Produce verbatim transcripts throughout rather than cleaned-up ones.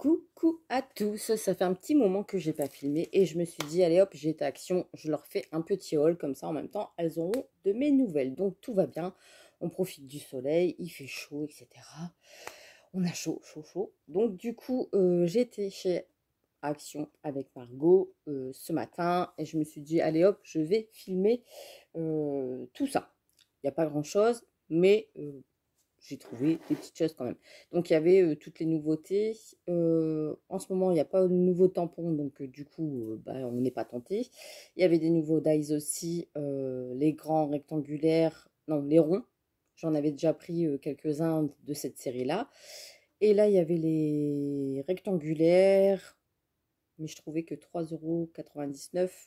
Coucou à tous, ça fait un petit moment que j'ai pas filmé et je me suis dit allez hop, j'étais action, je leur fais un petit haul comme ça en même temps, elles auront de mes nouvelles. Donc tout va bien, on profite du soleil, il fait chaud, et cetera. On a chaud, chaud, chaud. Donc du coup, euh, j'étais chez Action avec Margot euh, ce matin et je me suis dit allez hop, je vais filmer euh, tout ça. Il n'y a pas grand chose, mais euh, j'ai trouvé des petites choses quand même. Donc il y avait euh, toutes les nouveautés. Euh, en ce moment, il n'y a pas de nouveaux tampons, donc euh, du coup, euh, bah, on n'est pas tenté. Il y avait des nouveaux dies aussi, euh, les grands rectangulaires, non, les ronds. J'en avais déjà pris euh, quelques-uns de cette série-là. Et là, il y avait les rectangulaires, mais je trouvais que trois euros quatre-vingt-dix-neuf,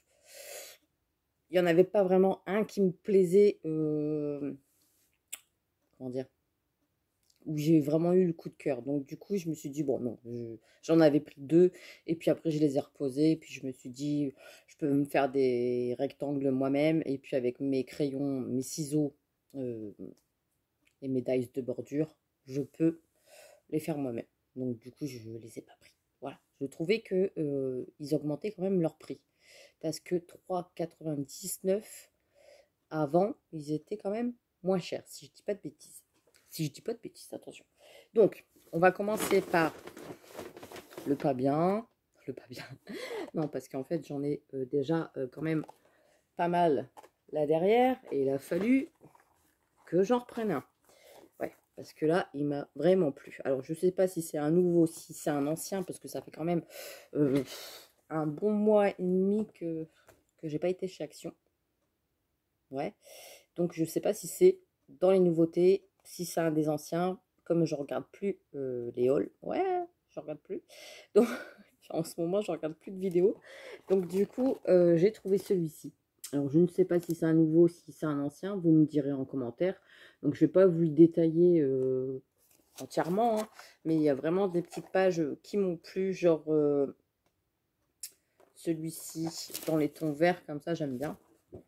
il n'y en avait pas vraiment un qui me plaisait. Euh, comment dire, où j'ai vraiment eu le coup de cœur. Donc du coup, je me suis dit, bon, non, j'en avais pris deux, et puis après, je les ai reposés, et puis je me suis dit, je peux me faire des rectangles moi-même, et puis avec mes crayons, mes ciseaux euh, et mes dies de bordure, je peux les faire moi-même. Donc du coup, je ne les ai pas pris. Voilà, je trouvais qu'ils euh, augmentaient quand même leur prix, parce que trois euros quatre-vingt-dix-neuf, avant, ils étaient quand même moins chers, si je dis pas de bêtises. Si je dis pas de bêtises, attention. Donc, on va commencer par le pas bien. Le pas bien. Non, parce qu'en fait, j'en ai euh, déjà euh, quand même pas mal là derrière. Et il a fallu que j'en reprenne un. Ouais, parce que là, il m'a vraiment plu. Alors, je sais pas si c'est un nouveau, si c'est un ancien, parce que ça fait quand même euh, un bon mois et demi que, que j'ai pas été chez Action. Ouais. Donc, je sais pas si c'est dans les nouveautés, si c'est un des anciens. Comme je regarde plus euh, les hauls, ouais, je regarde plus. Donc, en ce moment, je regarde plus de vidéos. Donc, du coup, euh, j'ai trouvé celui-ci. Alors, je ne sais pas si c'est un nouveau, si c'est un ancien. Vous me direz en commentaire. Donc, je ne vais pas vous le détailler euh, entièrement. Hein, mais il y a vraiment des petites pages qui m'ont plu. Genre, euh, celui-ci dans les tons verts, comme ça, j'aime bien.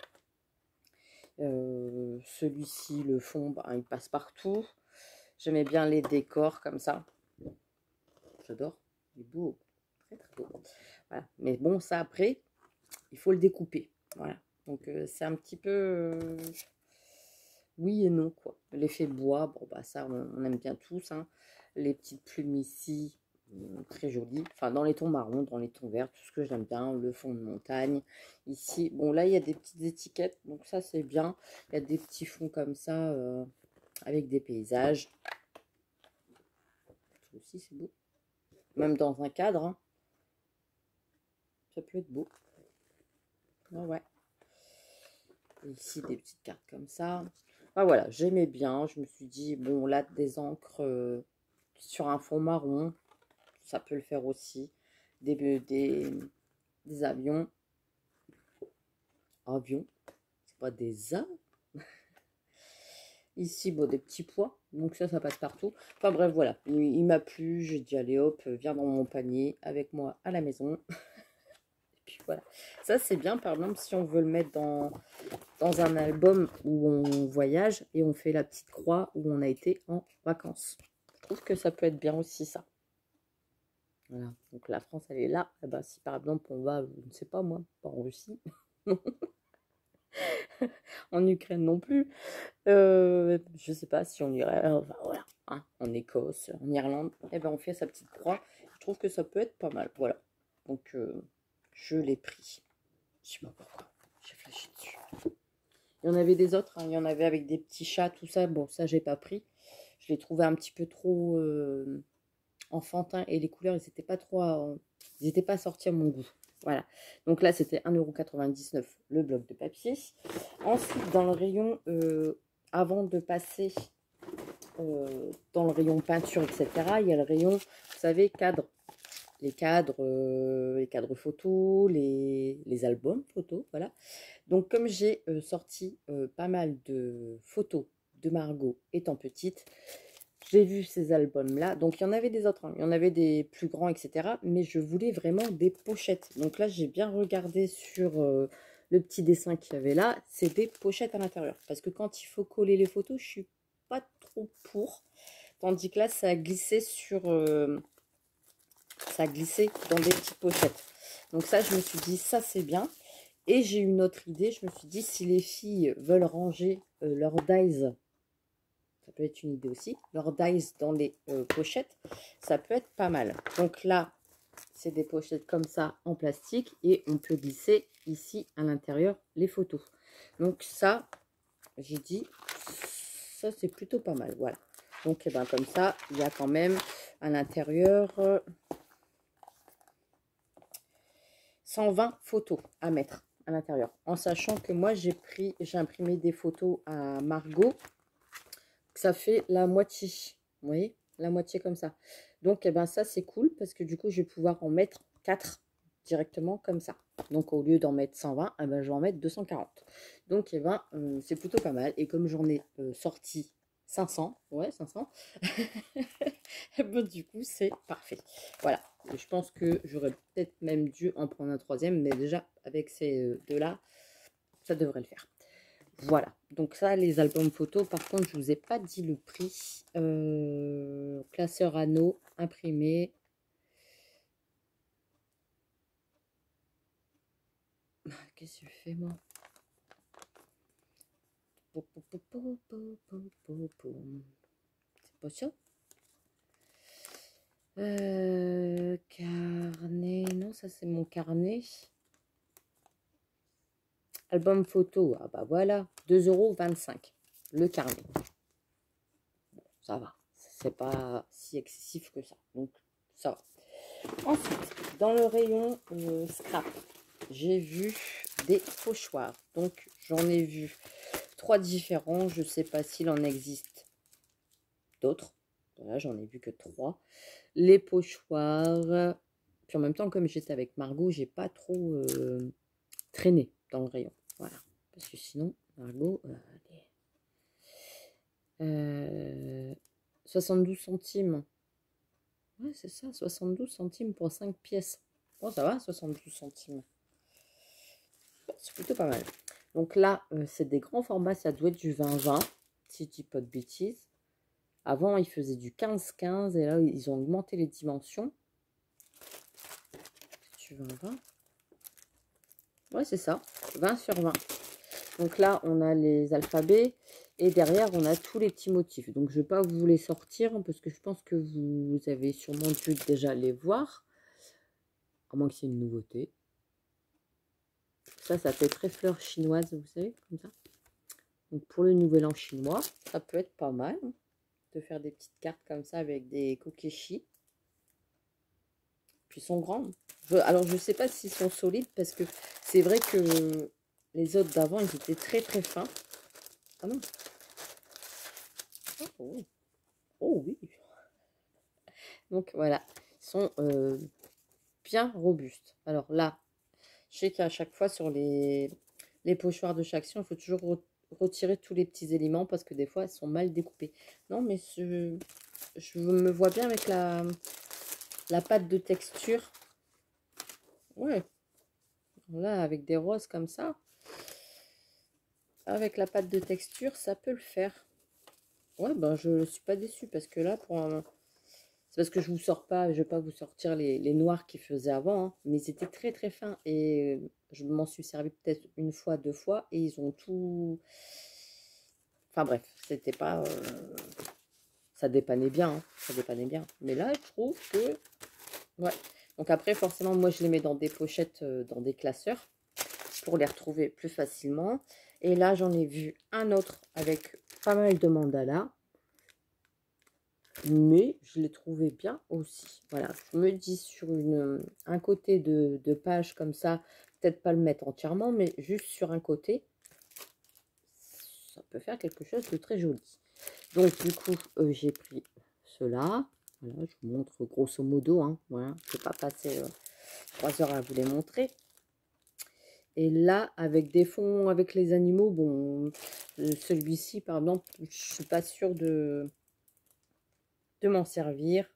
Euh, celui-ci, le fond, bah, il passe partout. J'aimais bien les décors comme ça. J'adore. Il est beau. Très, très beau. Voilà. Mais bon, ça, après, il faut le découper. Voilà. Donc, euh, c'est un petit peu... Euh, oui et non, quoi. L'effet bois, bon, bah ça, on, on aime bien tous. Hein. Les petites plumes ici, euh, très jolies. Enfin, dans les tons marrons, dans les tons verts, tout ce que j'aime bien. Le fond de montagne. Ici, bon, là, il y a des petites étiquettes. Donc, ça, c'est bien. Il y a des petits fonds comme ça, euh, avec des paysages. Ça aussi, c'est beau. Même dans un cadre, hein. Ça peut être beau. Ouais, ouais. Et ici, des petites cartes comme ça. Ah, voilà, j'aimais bien. Je me suis dit, bon, là, des encres euh, sur un fond marron, ça peut le faire aussi. Des, des, des avions. Avions, c'est pas des A. Ici, bon, des petits pois. Donc ça, ça passe partout. Enfin bref, voilà. Il, il m'a plu. J'ai dit, allez hop, viens dans mon panier avec moi à la maison. Et puis voilà. Ça, c'est bien, par exemple, si on veut le mettre dans... dans un album où on voyage et on fait la petite croix où on a été en vacances. Je trouve que ça peut être bien aussi, ça. Voilà, donc la France, elle est là. Et ben, si par exemple on va, je ne sais pas moi, pas en Russie, en Ukraine non plus, euh, je ne sais pas si on irait, enfin, voilà, hein, en Écosse, en Irlande, et ben on fait sa petite croix. Je trouve que ça peut être pas mal, voilà. Donc euh, je l'ai pris. Je sais pas pourquoi, j'ai flashé dessus. Il y en avait des autres, hein. Il y en avait avec des petits chats, tout ça. Bon, ça, j'ai pas pris. Je les trouvais un petit peu trop euh, enfantins et les couleurs, ils n'étaient pas trop, euh, ils n'étaient pas sortis à mon goût. Voilà. Donc là, c'était un euro quatre-vingt-dix-neuf le bloc de papier. Ensuite, dans le rayon, euh, avant de passer euh, dans le rayon peinture, et cetera, il y a le rayon, vous savez, cadre. Les cadres, euh, les cadres photos, les, les albums photos, voilà. Donc, comme j'ai euh, sorti euh, pas mal de photos de Margot étant petite, j'ai vu ces albums-là. Donc, il y en avait des autres, hein. Il y en avait des plus grands, et cetera. Mais je voulais vraiment des pochettes. Donc là, j'ai bien regardé sur euh, le petit dessin qu'il y avait là. C'est des pochettes à l'intérieur. Parce que quand il faut coller les photos, je suis pas trop pour. Tandis que là, ça a glissé sur... Euh, ça glissait dans des petites pochettes. Donc ça, je me suis dit, ça c'est bien. Et j'ai une autre idée, je me suis dit, si les filles veulent ranger euh, leurs dies, ça peut être une idée aussi, leurs dies dans les euh, pochettes, ça peut être pas mal. Donc là, c'est des pochettes comme ça en plastique et on peut glisser ici à l'intérieur les photos. Donc ça, j'ai dit, ça c'est plutôt pas mal, voilà. Donc et ben, comme ça, il y a quand même à l'intérieur euh, cent vingt photos à mettre à l'intérieur. En sachant que moi, j'ai pris, j'ai imprimé des photos à Margot, ça fait la moitié, vous voyez, la moitié comme ça. Donc et ben, ça c'est cool parce que du coup, je vais pouvoir en mettre quatre directement comme ça. Donc au lieu d'en mettre cent vingt, eh ben, je vais en mettre deux cent quarante. Donc eh ben, euh, c'est plutôt pas mal. Et comme j'en ai euh, sorti cinq cents, ouais, cinq cents, et ben, du coup, c'est parfait. Voilà, et je pense que j'aurais peut-être même dû en prendre un troisième, mais déjà, avec ces euh, deux-là, ça devrait le faire. Voilà, donc ça, les albums photos, par contre, je vous ai pas dit le prix. Euh, classeur anneau, imprimé. Qu'est-ce que je fais, moi? C'est pas ça? Euh, carnet, non, ça c'est mon carnet. Album photo, ah bah voilà, deux euros vingt-cinq le carnet. Bon, ça va, c'est pas si excessif que ça, donc ça va. Ensuite, dans le rayon euh, scrap, j'ai vu des pochoirs. Donc, j'en ai vu trois différents. Je sais pas s'il en existe d'autres. Voilà, j'en ai vu que trois. Les pochoirs. Puis en même temps, comme j'étais avec Margot, j'ai pas trop euh, traîné dans le rayon. Voilà. Parce que sinon, Margot, euh, euh, soixante-douze centimes. Ouais, c'est ça, soixante-douze centimes pour cinq pièces. Bon, ça va, soixante-douze centimes. Bon, c'est plutôt pas mal. Donc là, euh, c'est des grands formats, ça doit être du vingt vingt, si je dis pas de bêtises. Avant, ils faisaient du quinze quinze et là, ils ont augmenté les dimensions. Du vingt vingt. Ouais, c'est ça, vingt sur vingt. Donc là, on a les alphabets et derrière, on a tous les petits motifs. Donc, je ne vais pas vous les sortir parce que je pense que vous avez sûrement dû déjà les voir. À moins que c'est une nouveauté. Ça, ça fait très fleur chinoise, vous savez, comme ça. Donc, pour le nouvel an chinois, ça peut être pas mal de faire des petites cartes comme ça avec des kokeshi. Puis, ils sont grands. Je, alors, je ne sais pas s'ils sont solides parce que c'est vrai que les autres d'avant, ils étaient très, très fins. Ah non. Oh, oh oui. Donc, voilà. Ils sont euh, bien robustes. Alors là, je sais qu'à chaque fois, sur les, les pochoirs de chaque il faut toujours re retirer tous les petits éléments parce que des fois, elles sont mal découpées. Non, mais je, je me vois bien avec la, la pâte de texture. Ouais. Là, avec des roses comme ça. Avec la pâte de texture, ça peut le faire. Ouais, ben je ne suis pas déçue parce que là, pour un... c'est parce que je vous sors pas, je vais pas vous sortir les, les noirs qu'ils faisaient avant, hein, mais ils étaient très très fins et je m'en suis servi peut-être une fois, deux fois et ils ont tout... Enfin bref, c'était pas... Euh... ça dépannait bien, hein, ça dépannait bien. Mais là, je trouve que... Ouais. Donc après, forcément, moi, je les mets dans des pochettes, euh, dans des classeurs pour les retrouver plus facilement. Et là, j'en ai vu un autre avec pas mal de mandalas. Mais je l'ai trouvé bien aussi. Voilà, je me dis sur une, un côté de, de page comme ça, peut-être pas le mettre entièrement, mais juste sur un côté, ça peut faire quelque chose de très joli. Donc du coup, euh, j'ai pris cela. Voilà, je vous montre grosso modo. Hein, voilà, je ne vais pas passer euh, trois heures à vous les montrer. Et là, avec des fonds, avec les animaux, bon, euh, celui-ci, par exemple, je ne suis pas sûre de... de m'en servir.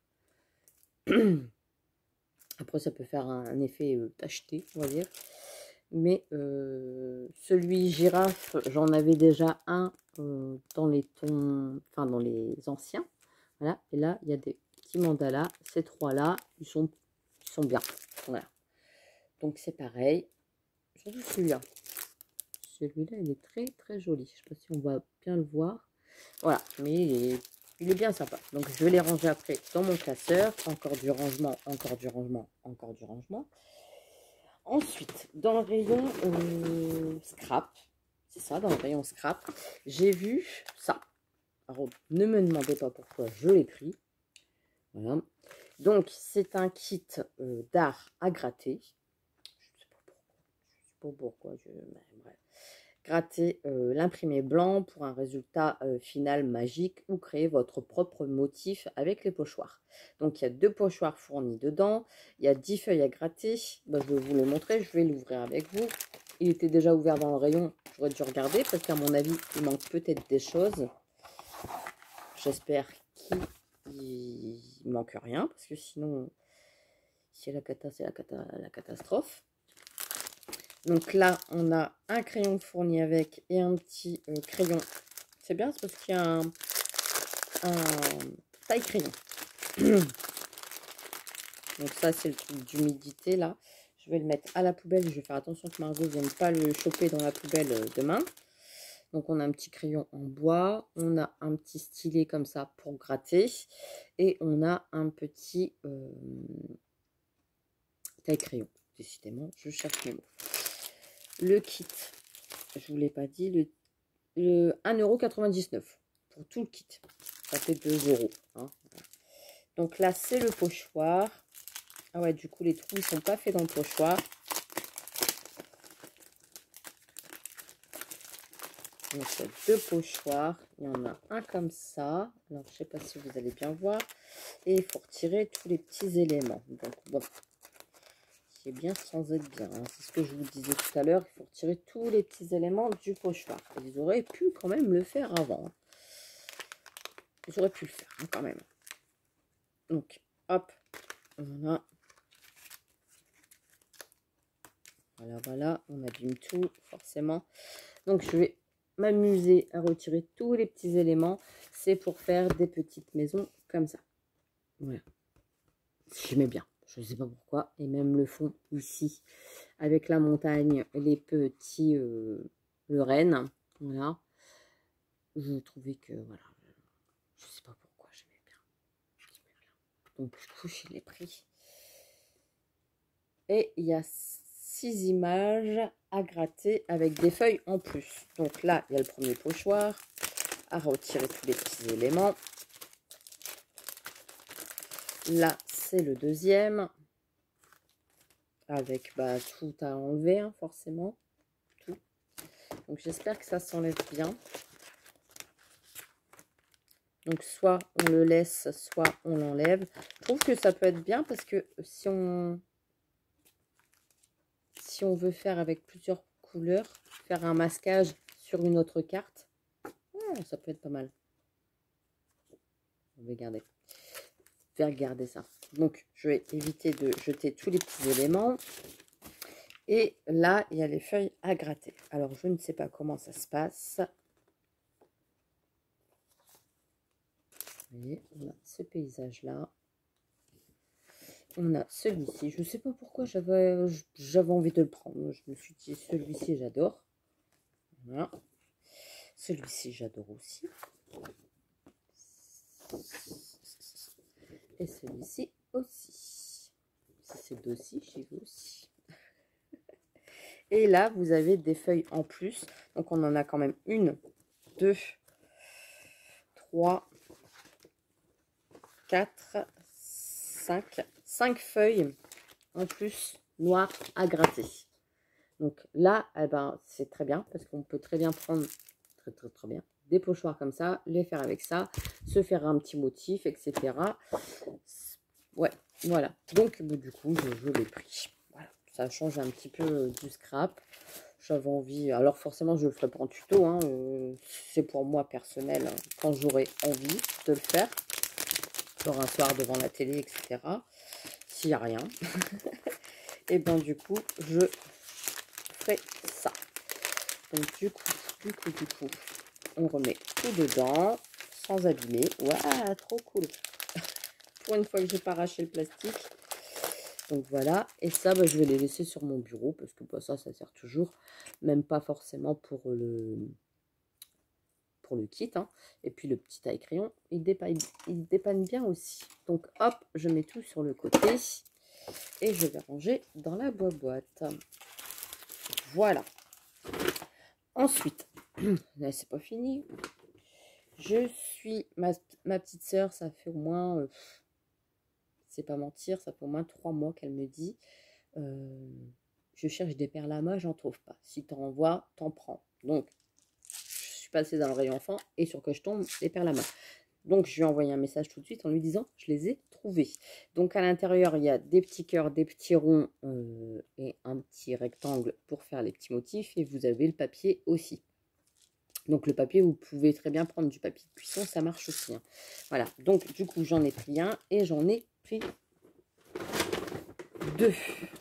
Après, ça peut faire un, un effet euh, tacheté, on va dire. Mais euh, celui girafe, j'en avais déjà un euh, dans les tons, enfin dans les anciens. Voilà. Et là, il y a des petits mandalas. Ces trois-là, ils sont Ils sont bien. Voilà. Donc c'est pareil. Surtout celui-là. Celui-là, il est très très joli. Je ne sais pas si on va bien le voir. Voilà, mais il est, il est bien sympa. Donc je vais les ranger après dans mon classeur. Encore du rangement, encore du rangement, encore du rangement. Ensuite, dans le rayon euh, scrap, c'est ça, dans le rayon scrap, j'ai vu ça. Alors, ne me demandez pas pourquoi je l'ai pris. Voilà. Donc, c'est un kit euh, d'art à gratter. Je ne sais pas pourquoi. Je sais pas pourquoi. Je... Bref. Gratter euh, l'imprimé blanc pour un résultat euh, final magique ou créer votre propre motif avec les pochoirs. Donc, il y a deux pochoirs fournis dedans. Il y a dix feuilles à gratter. Ben, je vais vous les montrer. Je vais l'ouvrir avec vous. Il était déjà ouvert dans le rayon. J'aurais dû regarder parce qu'à mon avis, il manque peut-être des choses. J'espère qu'il ne manque rien parce que sinon, si la cata, c'est la, cata, la catastrophe. Donc là, on a un crayon fourni avec et un petit euh, crayon. C'est bien, c'est parce qu'il y a un, un taille crayon. Donc ça, c'est le truc d'humidité là. Je vais le mettre à la poubelle. Je vais faire attention que Margot ne vienne pas le choper dans la poubelle euh, demain. Donc on a un petit crayon en bois. On a un petit stylet comme ça pour gratter. Et on a un petit euh, taille crayon. Décidément, je cherche mes mots. Le kit, je ne vous l'ai pas dit, le, le un euro quatre-vingt-dix-neuf pour tout le kit. Ça fait deux euros. Hein. Donc là, c'est le pochoir. Ah ouais, du coup, les trous, ils ne sont pas faits dans le pochoir. Donc, il y a deux pochoirs. Il y en a un comme ça. Alors, je ne sais pas si vous allez bien voir. Et il faut retirer tous les petits éléments. Donc, bon. C'est bien sans être bien. Hein. C'est ce que je vous disais tout à l'heure. Il faut retirer tous les petits éléments du pochoir. Ils auraient pu quand même le faire avant. Hein. Ils auraient pu le faire hein, quand même. Donc, hop. Voilà. Voilà, voilà. On abîme tout, forcément. Donc, je vais m'amuser à retirer tous les petits éléments. C'est pour faire des petites maisons comme ça. Voilà. J'aimais bien. Je ne sais pas pourquoi. Et même le fond ici, avec la montagne, les petits, euh, le renne. Voilà. Je trouvais que, voilà. Je ne sais pas pourquoi, j'aimais bien. bien. Donc, du coup, je l'ai pris. Et il y a six images à gratter avec des feuilles en plus. Donc là, il y a le premier pochoir. À retirer tous les petits éléments. Là, c'est le deuxième. Avec bah, tout à enlever, hein, forcément. Tout. Donc, j'espère que ça s'enlève bien. Donc, soit on le laisse, soit on l'enlève. Je trouve que ça peut être bien parce que si on, si on veut faire avec plusieurs couleurs, faire un masquage sur une autre carte, oh, ça peut être pas mal. On va garder. Faire garder ça. Donc, je vais éviter de jeter tous les petits éléments. Et là, il y a les feuilles à gratter. Alors, je ne sais pas comment ça se passe. Vous voyez, on a ce paysage-là. On a celui-ci. Je ne sais pas pourquoi j'avais j'avais envie de le prendre. Je me suis dit, celui-ci, j'adore. Voilà. Celui-ci, j'adore aussi. Et celui-ci aussi. Si c'est d'aussi, chez vous aussi. Et là, vous avez des feuilles en plus. Donc, on en a quand même une, deux, trois, quatre, cinq. cinq feuilles en plus noires à gratter. Donc là, eh ben, c'est très bien parce qu'on peut très bien prendre, très très très bien, des pochoirs comme ça, les faire avec ça, se faire un petit motif, et cetera. Ouais, voilà. Donc, bon, du coup, je, je l'ai pris. Voilà. Ça change un petit peu du scrap. J'avais envie, alors forcément je ne le ferai pas en tuto, hein, euh, c'est pour moi personnel, hein, quand j'aurai envie de le faire, genre un soir devant la télé, et cetera. S'il n'y a rien, et bien du coup je ferai ça. Donc du coup, du coup, du coup, on remet tout dedans, sans abîmer. Waouh, trop cool. Pour une fois que j'ai pas arraché le plastique. Donc voilà, et ça, bah, je vais les laisser sur mon bureau parce que bah, ça, ça sert toujours, même pas forcément pour le, pour le kit. Hein. Et puis le petit taille-crayon, il dépanne, il dépanne bien aussi. Donc hop, je mets tout sur le côté et je vais ranger dans la boîte. Voilà. Ensuite, c'est pas fini. Je suis ma, ma petite sœur, ça fait au moins, euh, c'est pas mentir, ça fait au moins trois mois qu'elle me dit. Euh, je cherche des perles à main, j'en trouve pas. Si t'en vois, t'en prends. Donc, je suis passée dans le rayon enfant et sur que je tombe, les perles à main. Donc, je lui ai envoyé un message tout de suite en lui disant, je les ai trouvées. Donc, à l'intérieur, il y a des petits cœurs, des petits ronds euh, et un petit rectangle pour faire les petits motifs. Et vous avez le papier aussi. Donc, le papier, vous pouvez très bien prendre du papier de cuisson, ça marche aussi. Hein. Voilà. Donc, du coup, j'en ai pris un et j'en ai pris deux.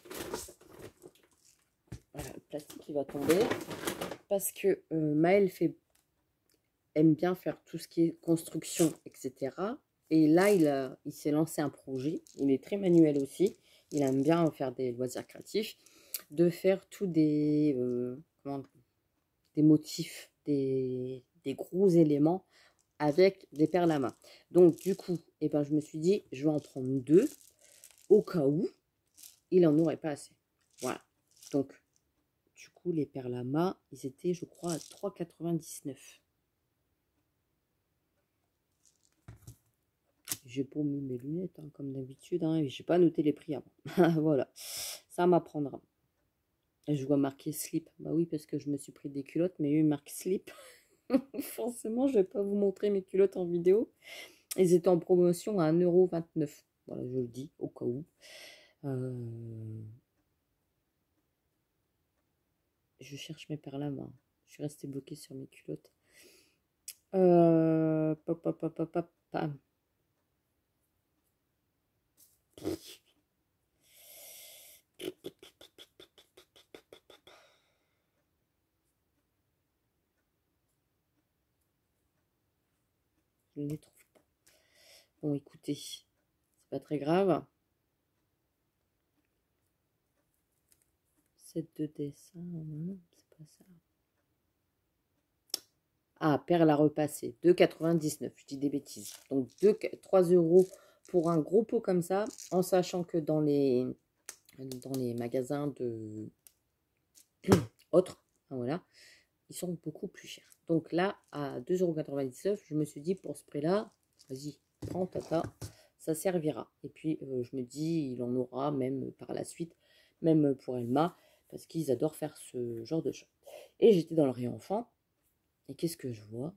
Voilà, le plastique qui va tomber parce que euh, Maëlle fait, aime bien faire tout ce qui est construction, et cetera. Et là, il, a, il s'est lancé un projet. Il est très manuel aussi. Il aime bien faire des loisirs créatifs, de faire tous des, euh, comment, des motifs, des, des gros éléments avec des perles à main. Donc, du coup, eh ben, je me suis dit, je vais en prendre deux au cas où il n'en aurait pas assez. Voilà. Donc, du coup, les perles à main, ils étaient, je crois, à trois quatre-vingt-dix-neuf. J'ai pas mis mes lunettes, hein, comme d'habitude, hein, et j'ai pas noté les prix avant. Voilà, ça m'apprendra. Je vois marqué slip. Bah oui, parce que je me suis pris des culottes, mais eux marquent slip. Forcément, je vais pas vous montrer mes culottes en vidéo. Ils étaient en promotion à un euro vingt-neuf. Voilà, je le dis, au cas où. Euh... Je cherche mes perles à main. Je suis restée bloquée sur mes culottes. Euh... Pop, pop, pop, pop, pop, pam. Je ne les trouve pas. Bon, écoutez, c'est pas très grave. Set de dessin, non, c'est pas ça. Ah, perle à repasser, deux quatre-vingt-dix-neuf, je dis des bêtises. Donc deux, trois euros pour un gros pot comme ça, en sachant que dans les, dans les magasins de autres, voilà, ils sont beaucoup plus chers. Donc là, à deux euros quatre-vingt-dix-neuf, je me suis dit, pour ce prix-là, vas-y, prends, tata, ça servira. Et puis, euh, je me dis, il en aura même par la suite, même pour Elma, parce qu'ils adorent faire ce genre de choses. Et j'étais dans le rayon enfant, et qu'est-ce que je vois?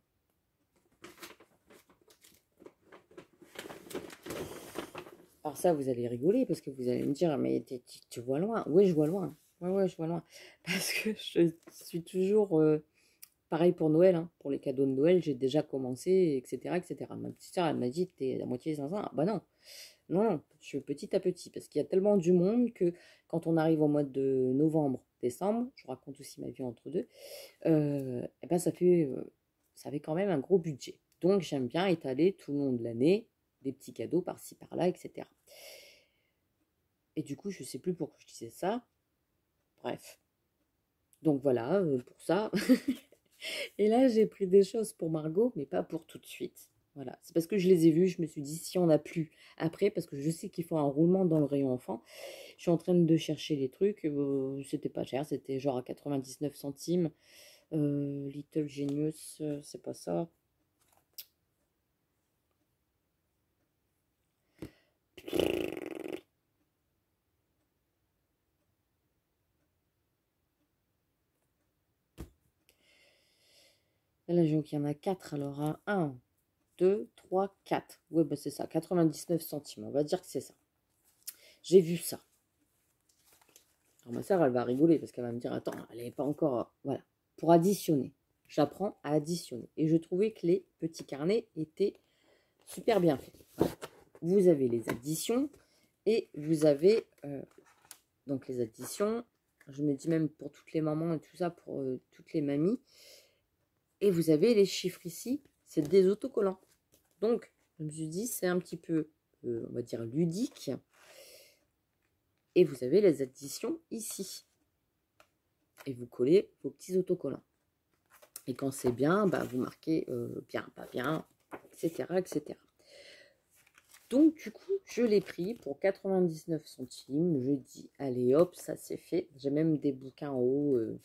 Alors ça, vous allez rigoler, parce que vous allez me dire, mais tu, tu vois loin. Oui, je vois loin. Ouais, ouais, je vois loin. Parce que je suis toujours... Euh, pareil pour Noël, hein. Pour les cadeaux de Noël, j'ai déjà commencé, et cetera, et cetera. Ma petite soeur, elle m'a dit, t'es à moitié cinq cents. Ah, bah non, non, non, je suis petit à petit, parce qu'il y a tellement du monde que quand on arrive au mois de novembre, décembre, je raconte aussi ma vie entre deux, euh, et ben ça fait, euh, ça fait quand même un gros budget. Donc j'aime bien étaler tout le long de l'année des petits cadeaux par-ci par-là, et cetera. Et du coup, je sais plus pourquoi je disais ça. Bref. Donc voilà, euh, pour ça. Et là, j'ai pris des choses pour Margot, mais pas pour tout de suite. Voilà, c'est parce que je les ai vus, je me suis dit si on n'a plus après, parce que je sais qu'il faut un roulement dans le rayon enfant. Je suis en train de chercher les trucs, euh, c'était pas cher, c'était genre à quatre-vingt-dix-neuf centimes. Euh, Little Genius, euh, c'est pas ça. Là, j'ai qu'il y en a quatre, alors un, deux, trois, quatre. Oui, bah c'est ça, quatre-vingt-dix-neuf centimes, on va dire que c'est ça. J'ai vu ça. Alors ma soeur, elle va rigoler parce qu'elle va me dire, attends, elle n'est pas encore... Voilà, pour additionner. J'apprends à additionner. Et je trouvais que les petits carnets étaient super bien faits. Voilà. Vous avez les additions et vous avez euh, donc les additions. Je me dis même pour toutes les mamans et tout ça, pour euh, toutes les mamies. Et vous avez les chiffres ici, c'est des autocollants. Donc, je me suis dit, c'est un petit peu, euh, on va dire, ludique. Et vous avez les additions ici. Et vous collez vos petits autocollants. Et quand c'est bien, bah, vous marquez euh, bien, pas bien, et cetera, et cetera. Donc, du coup, je l'ai pris pour quatre-vingt-dix-neuf centimes. Je dis, allez hop, ça c'est fait. J'ai même des bouquins en haut. Euh...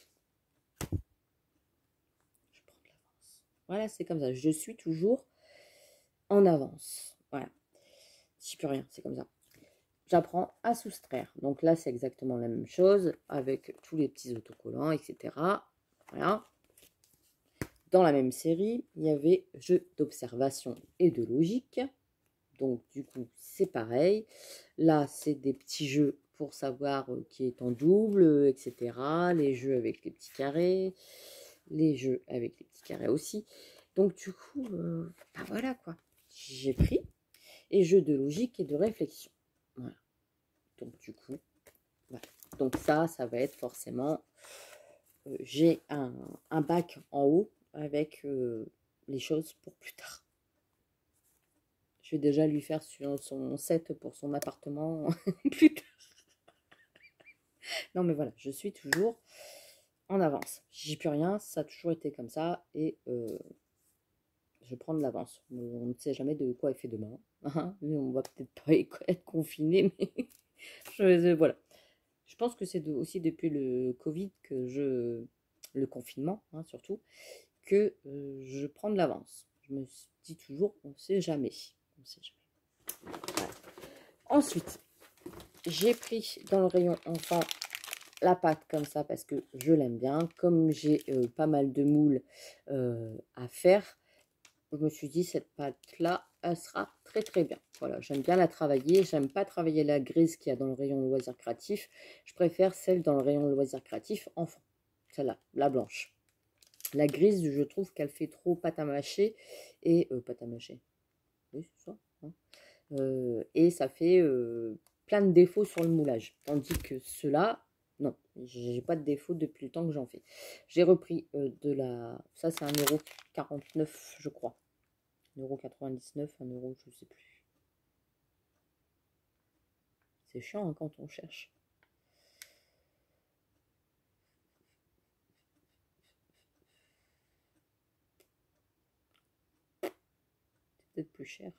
Je prends de l'avance. Voilà, c'est comme ça. Je suis toujours en avance. Voilà. Je peux rien, c'est comme ça. J'apprends à soustraire. Donc là, c'est exactement la même chose avec tous les petits autocollants, et cetera. Voilà. Dans la même série, il y avait jeux d'observation et de logique. Donc, du coup, c'est pareil. Là, c'est des petits jeux pour savoir euh, qui est en double, euh, et cetera. Les jeux avec les petits carrés. Les jeux avec les petits carrés aussi. Donc, du coup, euh, bah voilà quoi. J'ai pris. Et jeux de logique et de réflexion. Voilà. Donc, du coup, voilà. Donc ça, ça va être forcément... Euh, j'ai un, un bac en haut avec euh, les choses pour plus tard. Je vais déjà lui faire sur son set pour son appartement plus tard. Non mais voilà, je suis toujours en avance. J'y peux rien, ça a toujours été comme ça et euh, je prends de l'avance. On ne sait jamais de quoi est fait demain. Hein, mais on va peut-être pas être confiné, mais je, voilà. Je pense que c'est de, aussi depuis le Covid que je... le confinement, hein, surtout, que euh, je prends de l'avance. Je me dis toujours, on ne sait jamais. On sait jamais. Voilà. Ensuite, j'ai pris dans le rayon enfant la pâte comme ça parce que je l'aime bien. Comme j'ai euh, pas mal de moules euh, à faire, je me suis dit, cette pâte-là, elle sera très très bien. Voilà, j'aime bien la travailler. J'aime pas travailler la grise qu'il y a dans le rayon loisirs créatifs. Je préfère celle dans le rayon loisirs créatifs enfant. Celle-là, la blanche. La grise, je trouve qu'elle fait trop pâte à mâcher. Et euh, pâte à mâcher. Oui, c'est ça. Hein, euh, et ça fait euh, plein de défauts sur le moulage. Tandis que ceux-là, non, j'ai pas de défaut depuis le temps que j'en fais. J'ai repris euh, de la... Ça, c'est un euro quarante-neuf, je crois. un euro quatre-vingt-dix-neuf, un euro, je sais plus. C'est chiant hein, quand on cherche. C'est peut-être plus cher.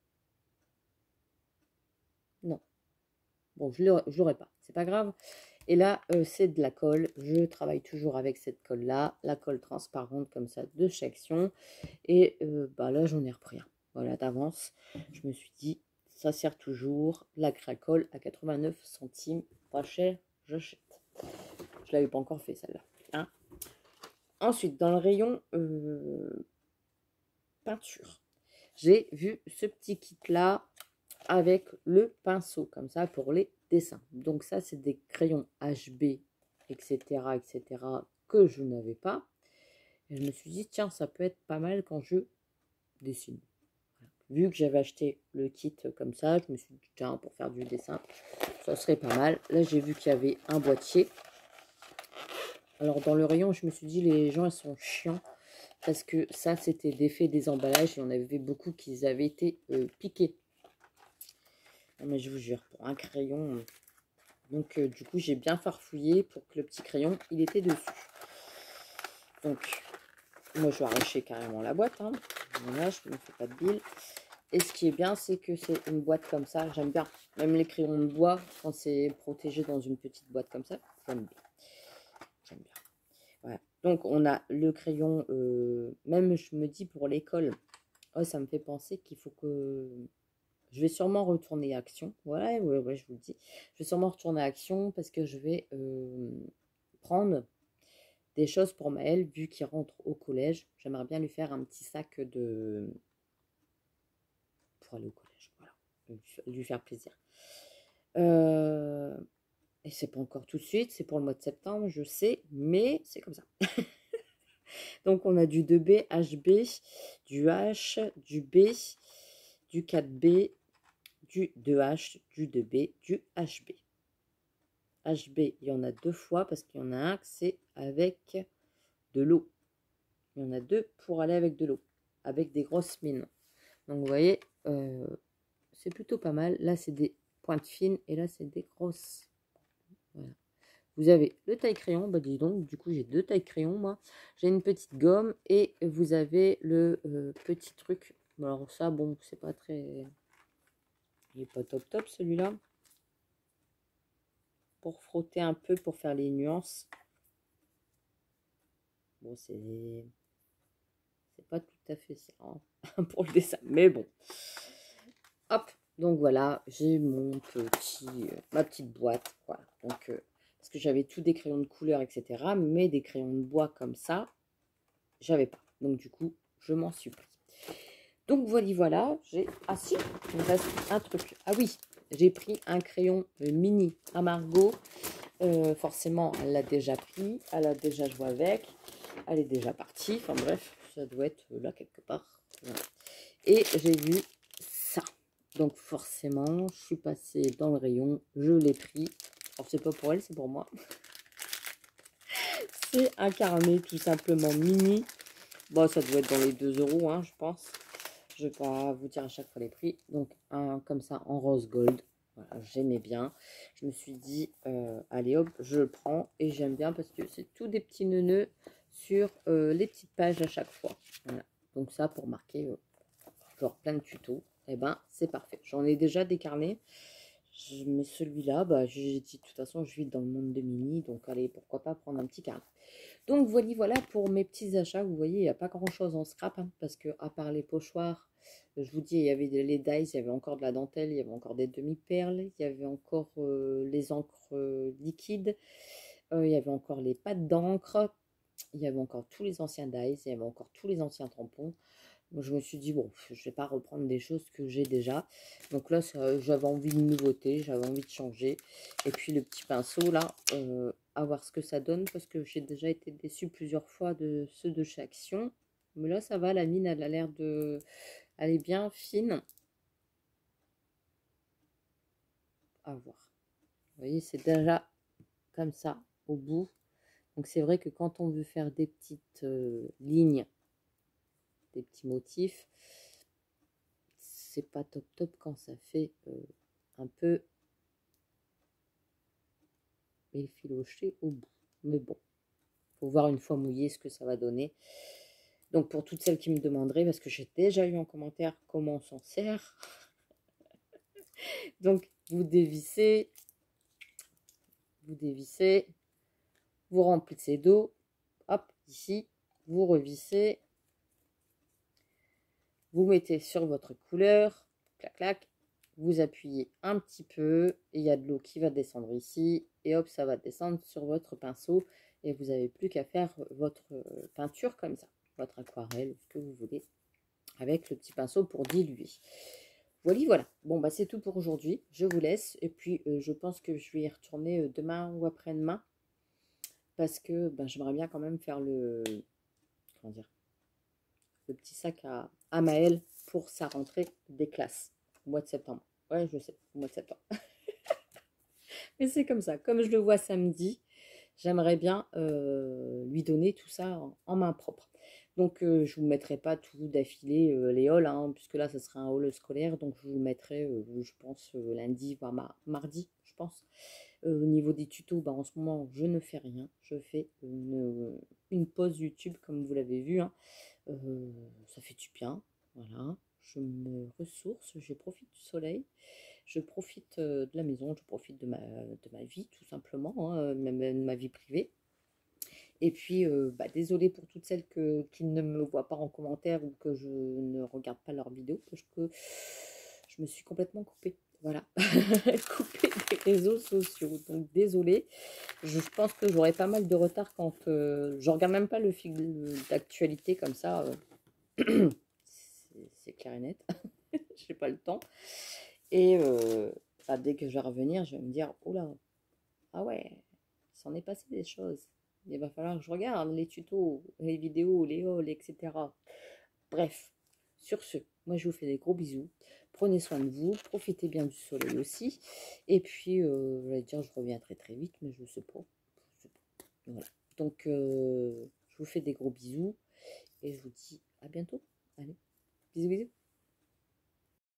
Non. Bon, je ne l'aurai pas. C'est pas grave. Et là, euh, c'est de la colle. Je travaille toujours avec cette colle-là. La colle transparente comme ça de section. Et euh, bah là, j'en ai repris un. Voilà, d'avance. Je me suis dit, ça sert toujours. La cracole à quatre-vingt-neuf centimes. Pas cher, j'achète. Je l'avais pas encore fait, celle-là. Hein. Ensuite, dans le rayon euh, peinture, j'ai vu ce petit kit-là avec le pinceau, comme ça, pour les dessins. Donc ça, c'est des crayons H B, et cetera, et cetera, que je n'avais pas. Et je me suis dit, tiens, ça peut être pas mal quand je dessine. Voilà. Vu que j'avais acheté le kit comme ça, je me suis dit, tiens, pour faire du dessin, ça serait pas mal. Là, j'ai vu qu'il y avait un boîtier. Alors, dans le rayon, je me suis dit, les gens, ils sont chiants. Parce que ça, c'était l'effet des emballages. Et on avait beaucoup qui avaient été euh, piqués. Non, mais je vous jure, pour un crayon. Donc, euh, du coup, j'ai bien farfouillé pour que le petit crayon, il était dessus. Donc, moi, je vais arracher carrément la boîte. Hein. Voilà, je ne me fais pas de bile. Et ce qui est bien, c'est que c'est une boîte comme ça. J'aime bien. Même les crayons de bois, quand c'est protégé dans une petite boîte comme ça, j'aime bien. J'aime bien. Voilà. Donc, on a le crayon. Euh, même, je me dis, pour l'école, oh, ça me fait penser qu'il faut que... Je vais sûrement retourner à Action. Voilà, ouais, ouais, je vous le dis. Je vais sûrement retourner à Action parce que je vais euh, prendre des choses pour Maël, vu qu'il rentre au collège. J'aimerais bien lui faire un petit sac de... pour aller au collège. Voilà, lui faire plaisir. Euh... Et c'est pas encore tout de suite, c'est pour le mois de septembre, je sais, mais c'est comme ça. Donc, on a du deux B, H B, du H, du B, du quatre B, du deux H, du deux B, du H B. H B, il y en a deux fois parce qu'il y en a un que c'est avec de l'eau. Il y en a deux pour aller avec de l'eau, avec des grosses mines. Donc, vous voyez, euh, c'est plutôt pas mal. Là, c'est des pointes fines et là, c'est des grosses Voilà. Vous avez le taille-crayon, bah dis donc, du coup j'ai deux tailles-crayon moi. J'ai une petite gomme et vous avez le euh, petit truc. Alors ça, bon, c'est pas très... Il est pas top top celui-là. Pour frotter un peu, pour faire les nuances. Bon, c'est... C'est pas tout à fait ça hein, pour le dessin, mais bon. Hop, donc voilà, j'ai mon petit, euh, ma petite boîte, voilà. Donc, euh, parce que j'avais tous des crayons de couleur, et cetera. Mais des crayons de bois comme ça, j'avais pas. Donc du coup, je m'en suis pris. Donc voilà, voilà, j'ai... Ah si, il me reste un truc. Ah oui, j'ai pris un crayon mini à Margot. Euh, forcément, elle l'a déjà pris, elle a déjà joué avec, elle est déjà partie. Enfin bref, ça doit être là quelque part. Voilà. Et j'ai vu ça. Donc forcément, je suis passée dans le rayon, je l'ai pris. Alors c'est pas pour elle, c'est pour moi. C'est un carnet tout simplement mini. Bon, ça doit être dans les deux euros, hein, je pense. Je ne vais pas vous dire à chaque fois les prix. Donc, un comme ça en rose gold. Voilà, j'aimais bien. Je me suis dit, euh, allez hop, je le prends. Et j'aime bien parce que c'est tout des petits nœuds sur euh, les petites pages à chaque fois. Voilà. Donc ça, pour marquer euh, genre plein de tutos, et eh ben c'est parfait. J'en ai déjà des carnets. Je, mais celui-là, bah, j'ai dit de toute façon, je vis dans le monde de mini. Donc, allez, pourquoi pas prendre un petit carnet. Donc voilà, voilà pour mes petits achats. Vous voyez, il n'y a pas grand chose en scrap hein, parce que à part les pochoirs, je vous dis, il y avait les dies, il y avait encore de la dentelle, il y avait encore des demi-perles, il y avait encore euh, les encres euh, liquides, euh, il y avait encore les pâtes d'encre, il y avait encore tous les anciens dies, il y avait encore tous les anciens tampons. Donc, je me suis dit, bon, je ne vais pas reprendre des choses que j'ai déjà. Donc là, j'avais envie de nouveauté, j'avais envie de changer. Et puis le petit pinceau, là, euh, à voir ce que ça donne. Parce que j'ai déjà été déçue plusieurs fois de ceux de chez Action. Mais là, ça va, la mine, elle a l'air de... Elle est bien fine. À voir. Vous voyez, c'est déjà comme ça, au bout. Donc c'est vrai que quand on veut faire des petites euh, lignes, des petits motifs, c'est pas top top quand ça fait euh, un peu effiloché au bout. Mais bon, faut voir une fois mouillé ce que ça va donner. Donc pour toutes celles qui me demanderaient, parce que j'ai déjà eu en commentaire comment on s'en sert. Donc vous dévissez, vous dévissez, vous remplissez d'eau, hop, ici, vous revissez, vous mettez sur votre couleur, clac clac, vous appuyez un petit peu, et il y a de l'eau qui va descendre ici, et hop, ça va descendre sur votre pinceau, et vous n'avez plus qu'à faire votre peinture comme ça, votre aquarelle, ce que vous voulez, avec le petit pinceau pour diluer. Voilà, voilà. Bon, bah c'est tout pour aujourd'hui. Je vous laisse, et puis euh, je pense que je vais y retourner euh, demain ou après-demain, parce que bah, j'aimerais bien quand même faire le, comment dire, le petit sac à, à Maëlle pour sa rentrée des classes au mois de septembre. Ouais, je sais, au mois de septembre. Mais c'est comme ça. Comme je le vois samedi, j'aimerais bien euh, lui donner tout ça en, en main propre. Donc, euh, je ne vous mettrai pas tout d'affilée euh, les hauls, hein, puisque là, ce sera un haul scolaire. Donc, je vous mettrai, euh, je pense, euh, lundi, voire mar mardi, je pense. Euh, au niveau des tutos, bah, en ce moment, je ne fais rien. Je fais une, une pause YouTube, comme vous l'avez vu. Hein. Euh, ça fait du bien. Voilà. Je me ressource, je profite du soleil. Je profite de la maison, je profite de ma, de ma vie, tout simplement, hein, même de ma vie privée. Et puis, euh, bah, désolée pour toutes celles que, qui ne me voient pas en commentaire ou que je ne regarde pas leurs vidéos, parce que je me suis complètement coupée. Voilà, coupée des réseaux sociaux. Donc, désolée. Je pense que j'aurai pas mal de retard quand euh, je regarde même pas le fil d'actualité comme ça. Euh, c'est clair et net. Je n'ai pas le temps. Et euh, bah, dès que je vais revenir, je vais me dire, oh là, ah ouais, il s'en est passé des choses. Il va falloir que je regarde les tutos, les vidéos, les hauls, et cetera. Bref, sur ce, moi je vous fais des gros bisous. Prenez soin de vous, profitez bien du soleil aussi. Et puis, euh, je vais dire, je reviens très très vite, mais je ne sais pas. Je sais pas. Voilà. Donc, euh, je vous fais des gros bisous et je vous dis à bientôt. Allez, bisous bisous.